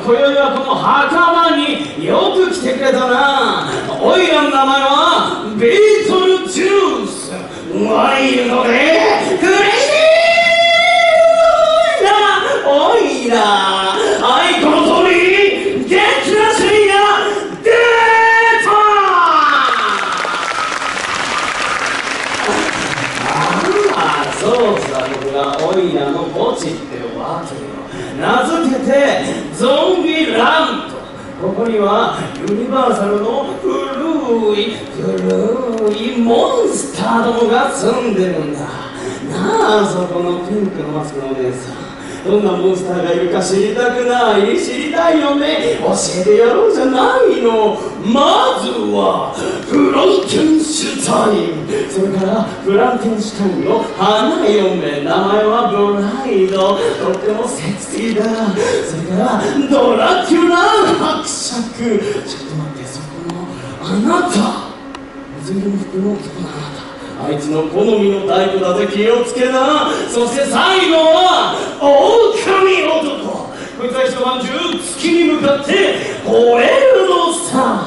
今宵はこの墓場によく来てくれたな。おいらの名前はビートルジュース。ワイルドでクレイジーおいら、はい、この通り元気なシリが出た。ああ、そうさ、僕がおいらの墓地ってわけよ。名付けてゾンビランド。ここにはユニバーサルの古いモンスターどもが住んでるんだなあ。そこのピンクのマスクのお姉さん、どんなモンスターがいるか知りたくない？知りたいよね。教えてやろうじゃないの。まずはフランケンシュタイン、それからフランケンシュタインの花嫁、名前はブライド、とってもセクシーだ。それからドラキュラ伯爵。ちょっと待って、そこのあなた、水色の服の男のあなた、あいつの好みのタイプだぜ、気をつけな。そして最後は狼男。こいつは一晩中月に向かって吠えるのさ。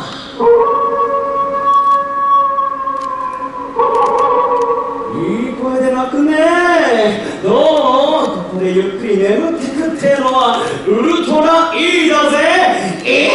いい声で鳴くね。どう？ここでゆっくり眠ってくってのはウルトラいいだぜ。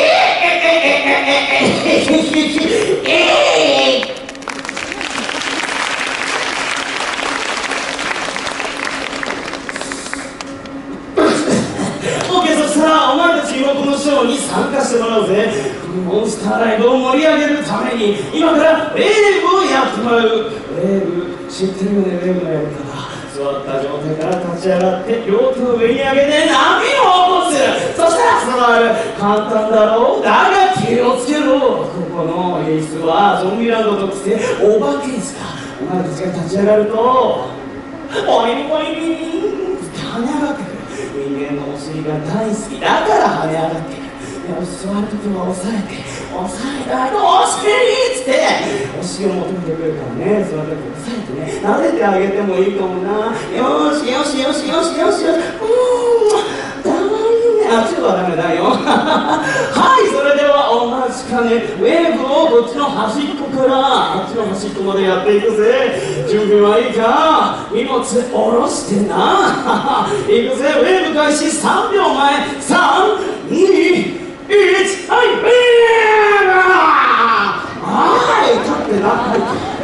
このショーに参加してもらうぜ。このモンスターライブを盛り上げるために今からウェーブをやってもらう。ウェーブ知ってるよね。ウェーブのやり方、座った状態から立ち上がって両手を上に上げて波を起こす。そしたら伝わる。簡単だろう。だが気をつけろ。ここの演出はゾンビランドとしてお化けですか。お前たちが立ち上がるとボインボインって跳ね上がってくる。人間のお尻が大好きだから跳ね上がってくる。座るときは押さえて、押さえた後お尻っつってお尻を求めてくるからね。座るとき押さえてね、撫でてあげてもいいかもな。よしよしよしよしよしよし。だわいいね。あっちはダメだよ。はい、それではお待ちかね、ウェーブをこっちの端っこからあっちの端っこまでやっていくぜ。準備はいいか？荷物下ろしてな。いくぜ。ウェーブ開始3秒前。3、2、1、はい、ウェーブ。はい、立ってな。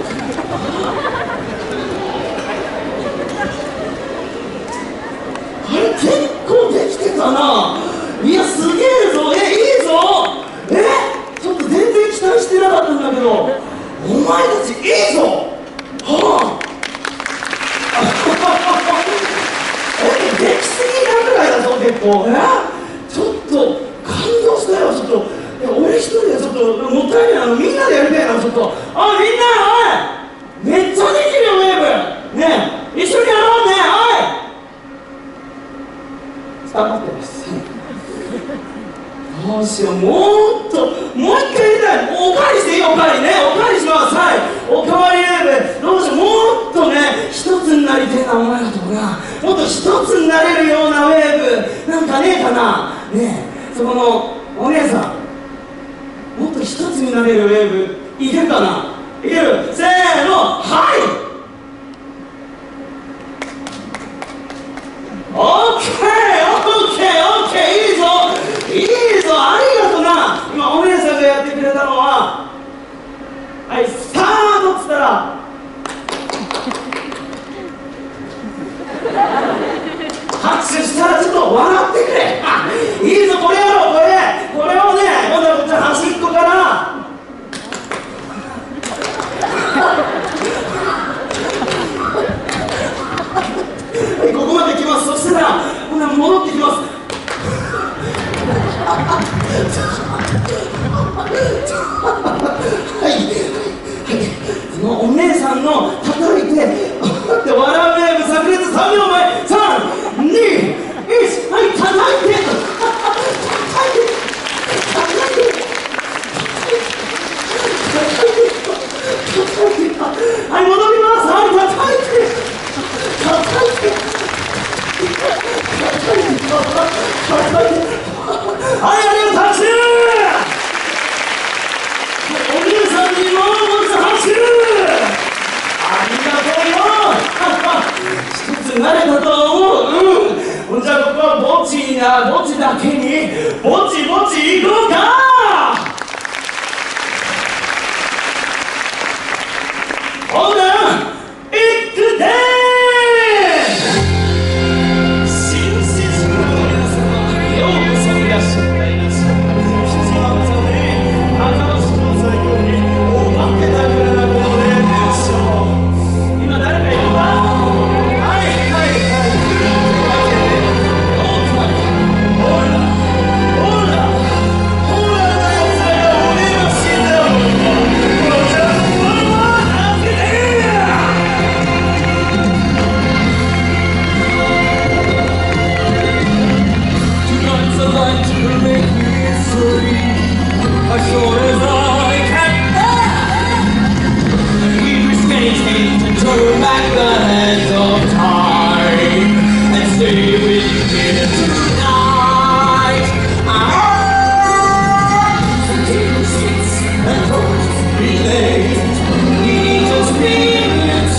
あれ、結構できてたな。いや、すげえぞ。いいぞ。ちょっと全然期待してなかったんだけど、お前たちいいぞ。はあできすぎなぐらいだぞ、結構。ちょっと感動したよ。ちょっと俺一人でちょっともったいないな。みんなでやりたいな。ちょっとみんな、おい、めっちゃできるよウェーブね。一緒にやろうね。頑張ってます。どうしよう。もう一回やりたい。おかわりしていい？おかわりね。おかわりします。はい、おかわりウェーブ。どうしよう。もっとね、一つになりてえな。お前らとな、もっと一つになれるようなウェーブなんかねえかな。ねえ、そこのお姉さん、もっと一つになれるウェーブいけるかな？いける？せーの、はい。オッケー、いいぞ、ありがとな。今お姉さんがやってくれたのは、はい、スタートっつったら拍手したらちょっと笑ってくれ。いいぞ、これやろう。これをね、今度はこっちの端っこからここまで来ます。そしたら戻ってきます。そのお姉さんの叩いてって笑うウェーブ炸裂3秒前。3、2、1、はい、叩いてはい、戻ります。はい、叩いてはい、ありがとう、拍手。お姉さんにももう一度拍手。ありがとうよ。一つ慣れたと思う。じゃあここはぼっちにな、ぼっちだけにぼちぼち行こうか。ほな、いくでー。新設の皆様、ようこそいらっしゃっています。必要なので、新しくの作業におまけだけなことでしょう。今誰かいるか。はいはいはい。ほらほらほらのやつらが俺の死んだもの。じゃあお前は助けてや。Tonight's a night to make history as sure as I can bear. We risk anything to turn back the hands of time and stay with you here tonight. So take your seats and don't be late. We need to speak it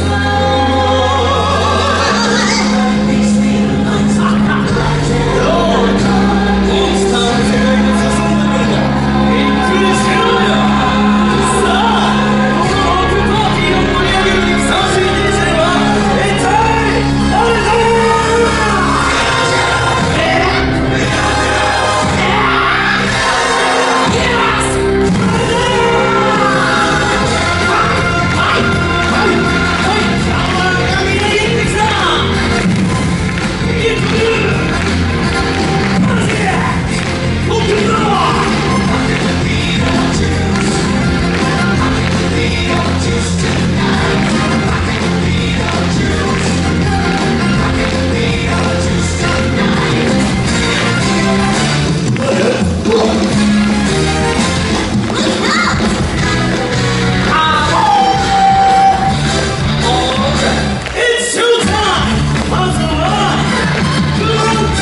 slow. These little nights are not like your time. It's time to make us a swing into the studio. So,このオープンパーティーを盛り上げるにふさわしい DJ は一体誰だ。It's showtime! まずはブローテ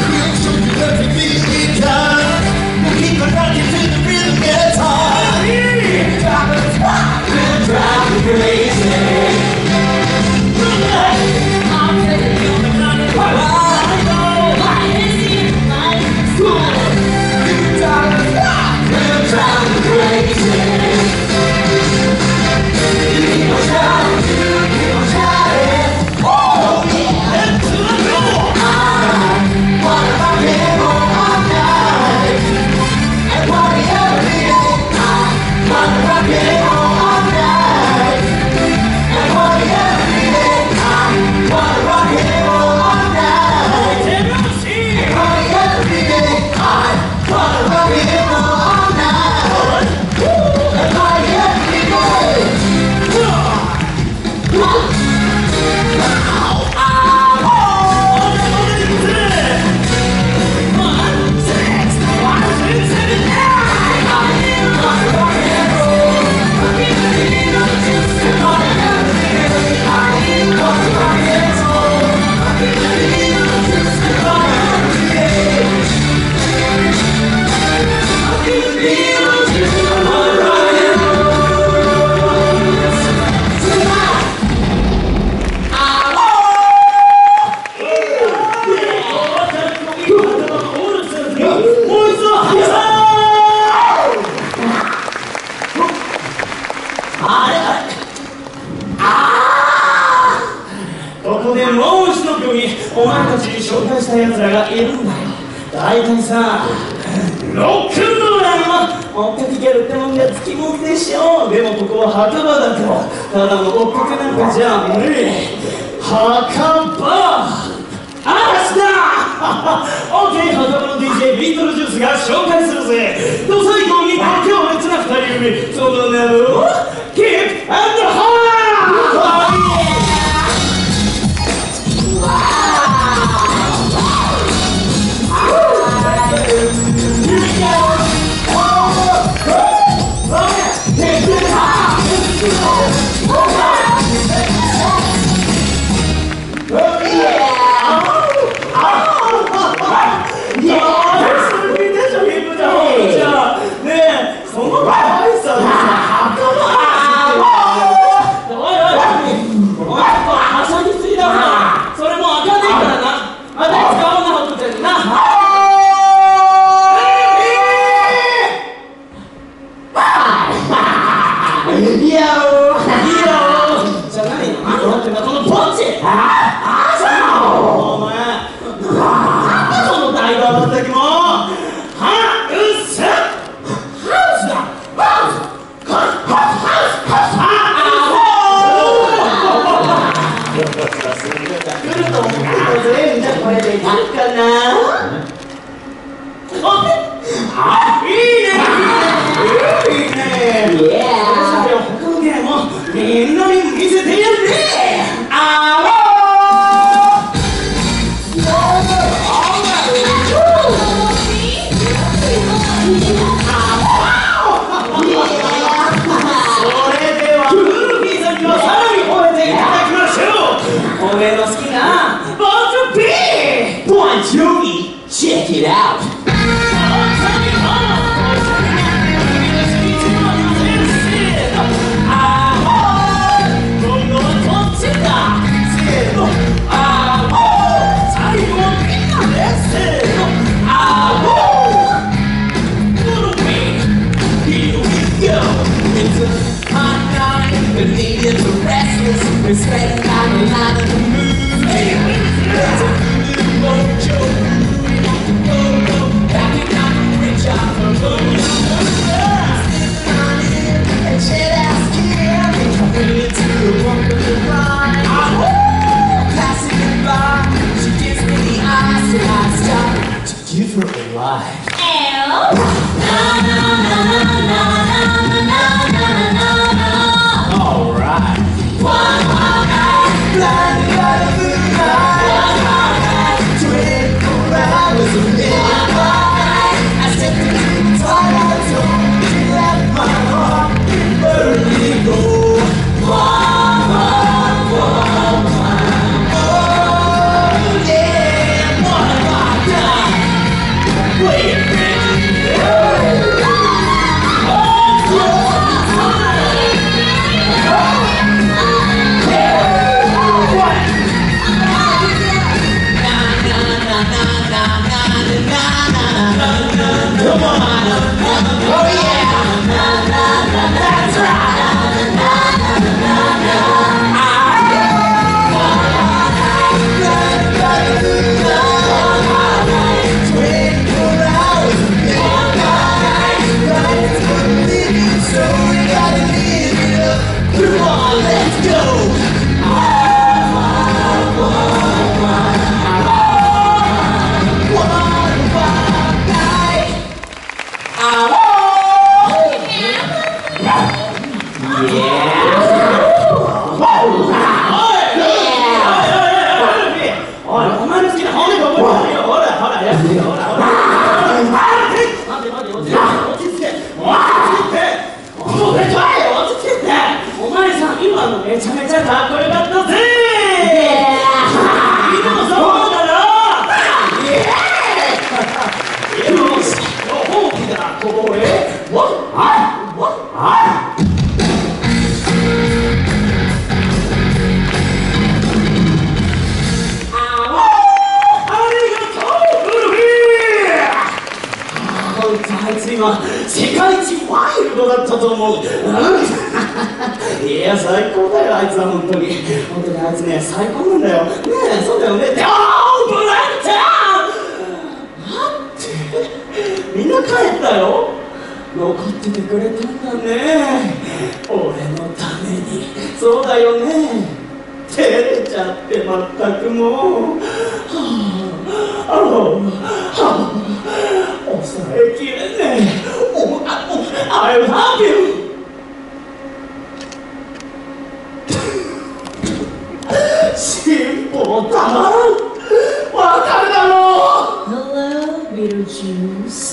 ここでもう一組お前たちに紹介した奴らがいるんだよ。大体さ、ロックンローラーには追っかけギャルってもんがつきもんでしょ。でもここは墓場だからただの追っかけなんかじゃねえ。墓場嵐だ。オッケー、墓場の DJ ビートルジュースが紹介するぜ。と最後に強烈な2人組、その名もキック&ハー。 時もハウスだ来ると思うけどみんなこれでいいかな。いいね他のゲームもみんなに見せてやるね。 Check it out! Respect, I know how to move. There's a new mojo. Give her a life. All right. One more night, blind by the moonlight. 24 hours of midnight. I stepped into the twilight zone. You left my heart burning low. One more time. Oh yeah, what have I done? Wait a minute. Come on. Oh yeah. That's right. 24 hours of midnight. Right for the living, so we gotta live it up. Come on, let's go. めちゃめちゃかっこよかったぜ。みんなもそう思うだろ。よし、大きなここへ。あいつ今世界一ワイルドだったと思う。いや最高だよあいつは本当にあいつね最高なんだよねえそうだよね。ブラッター待ってみんな帰ったよ。残っててくれたんだね俺のために。そうだよね照れちゃってまったくもう抑えきれねえ。I love you 辛抱たまらん。わかるだろう。 Hello, Beetlejuice.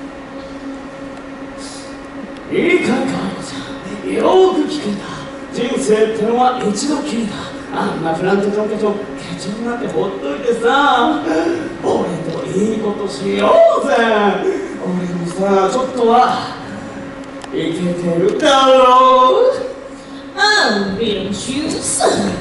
いいかいかちゃんよーく聞くんだ。人生ってのは一度きりだ。あんなフラントチョンケチョンケチョンなんてほっといてさ俺といいことしようぜ。俺もさちょっとはいけてるだろう。 Oh, Beetlejuice.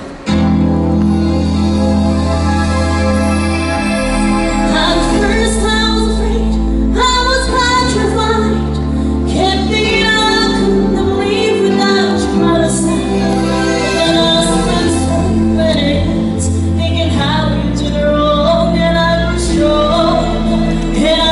At first I was afraid, I was petrified. Kept thinking I couldn't leave without you by my side. Then I spent so many nights thinking how you did wrong, and I was strong. And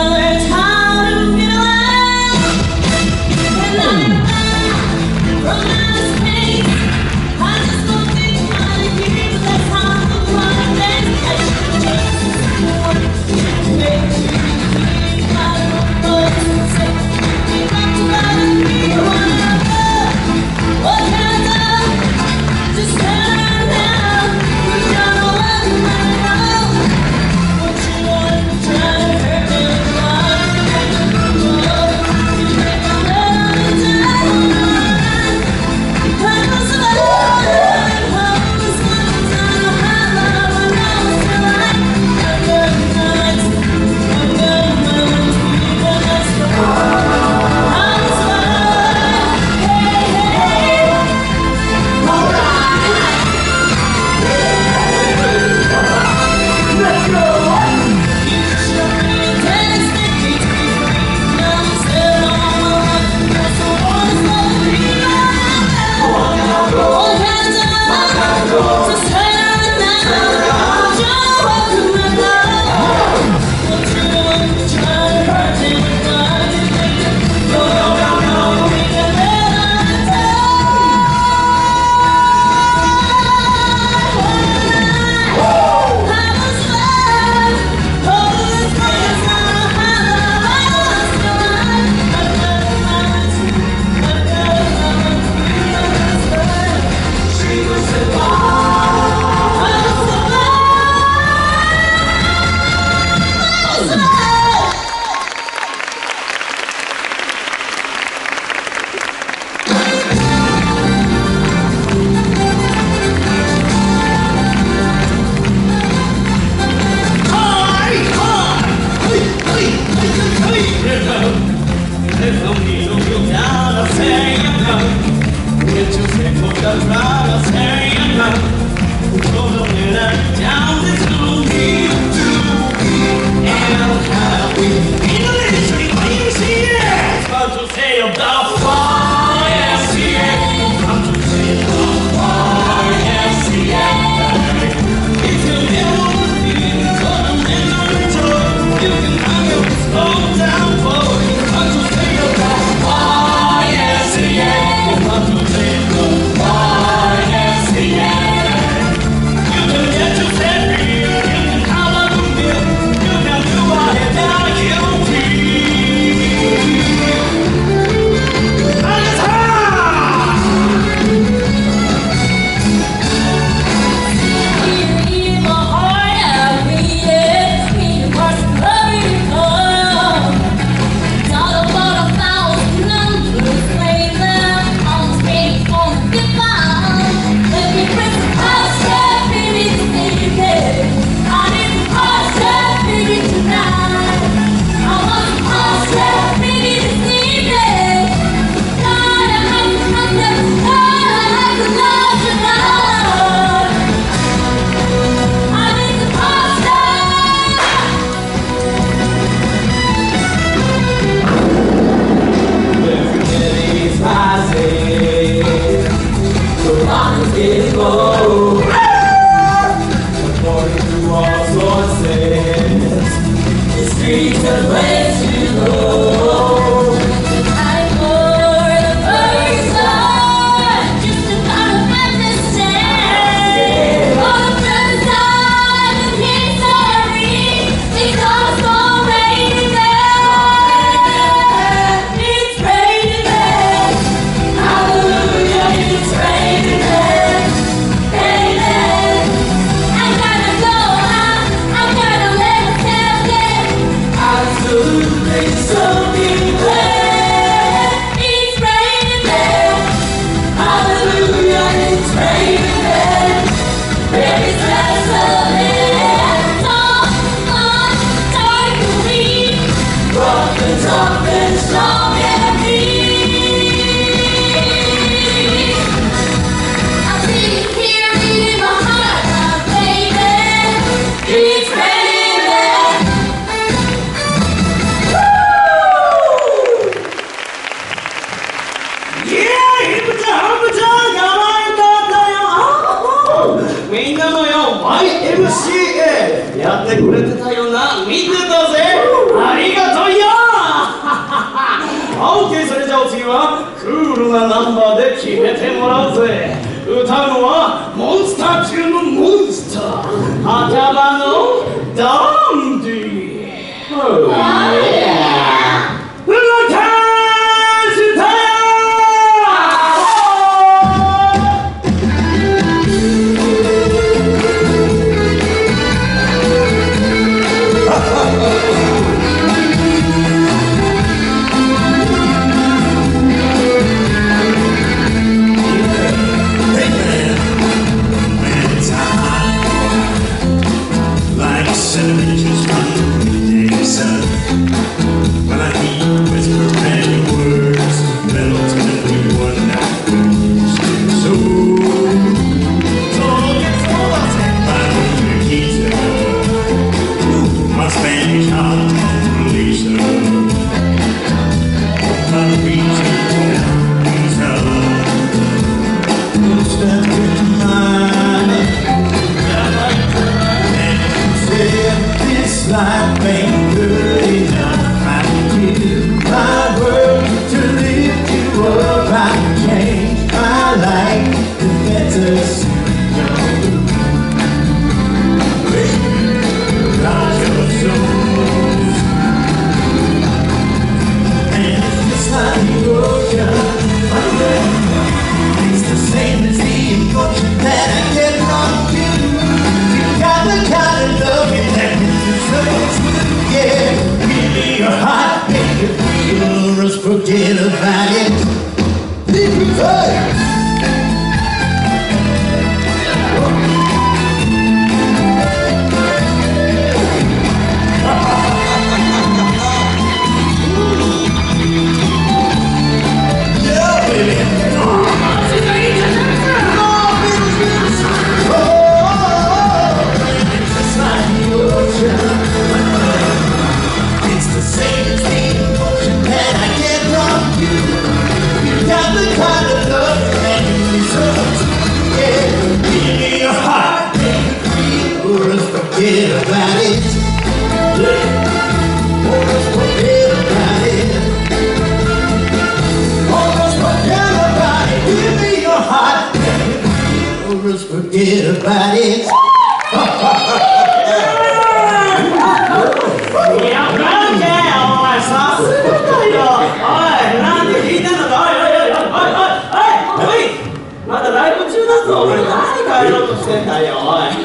reach the place to go. I for the first time just about to understand. For the first time, the kids are real because it's raining men. It's raining men. Hallelujah, it's raining men. Amen. I gotta go out. I gotta let myself in. Absolutely soaking wet. It's raining men. Hallelujah, it's raining men. There is less of it. All on dark and weak. Rough and tough and strong and weak. I see it here in my heart, my baby. It's raining men. みんなのよ YMCA やってくれてたよな、見てたぜ、ありがとうよOK、 それじゃあお次はクールなナンバーで決めてもらうぜ。歌うのはモンスター中のモンスター、墓場のダンディ Life ain't good enough. I do my work to lift you up. I can change my life to better suit you. Got your soul, and it's just like the ocean. It's the same as the emotion that I get from you. You got the kind of love that yeah, give me your heart, make it real, or else forget about it. Hey! Yeah, baby. Just like the ocean. It's the same as the emotion that I get from you. You got the kind of love that you deserve. Yeah, give me your heart, make it real, or else forget about it. Yeah, or else forget about it. Or else forget about it. Give me your heart, make it real, or else forget about it. いや、フランケン、お前さすがだよ。おい、なんで聞いてんのか。おい、まだライブ中だぞ。俺何帰ろうとしてんだよ。おい。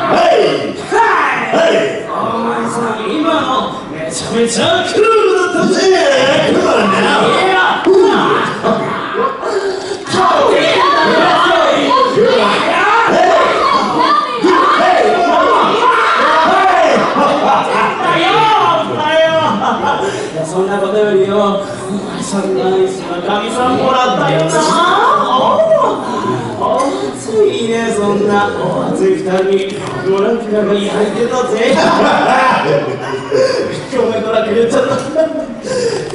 お前さ、今のめちゃめちゃクールだったぜ。いや、そんなことよりよ、お前さんナイスな神さんもらったよな。お熱いね、そんなお熱い二人ドラキュラが焼いてたぜ。ごめん、ドラキュラ言っちゃった。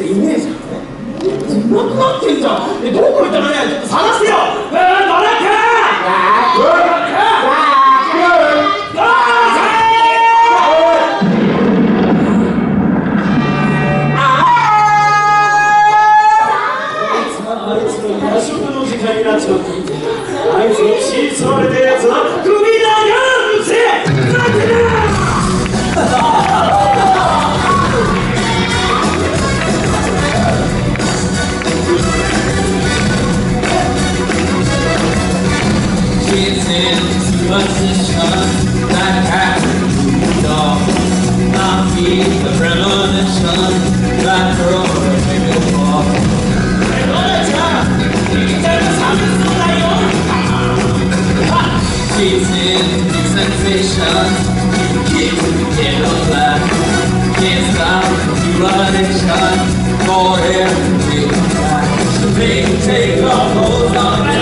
いねえじゃん。いなくなってんじゃん。どこ行ったのね、ちょっと探してよ。ドラキュラ。 keeps the premonition that girl will walk. Chasing new sensations, keeps the candle black. Can't stop the addiction, for everything back. So take off those on